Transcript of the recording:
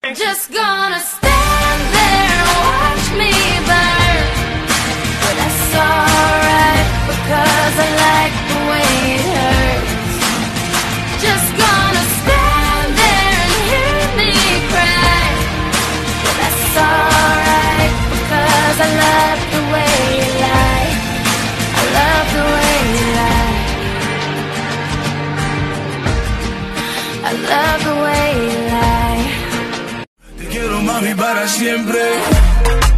Just gonna stand there and watch me burn. But that's alright, because I like the way it hurts. Just gonna stand there and hear me cry. But that's alright, because I love the way you lie. I love the way you lie. I love the way you lie. Te quiero, mami, para siempre.